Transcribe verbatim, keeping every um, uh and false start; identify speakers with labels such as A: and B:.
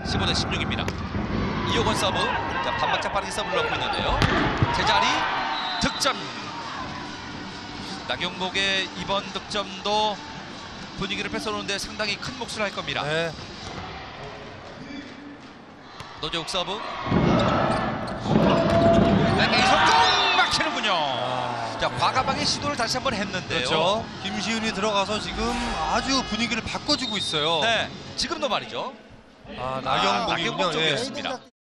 A: 십오 대 십육입니다. 이호건 서브. 자, 반박자 빠르게 서브를 넣고 있는데요. 제자리 득점. 나경목의 이번 득점도 분위기를 뺏어놓는데 상당히 큰 몫을 할 겁니다.
B: 네.
A: 노재욱 서브. 여기서 꼭 막히는군요.
B: 아,
A: 자, 과감하게 시도를 다시 한번 했는데요.
B: 그렇죠. 김시윤이 들어가서 지금 아주 분위기를 바꿔주고 있어요.
A: 네, 지금도 말이죠.
B: 아,
A: 나경목
B: 나경목이군요. 예.
A: 쪽이었습니다.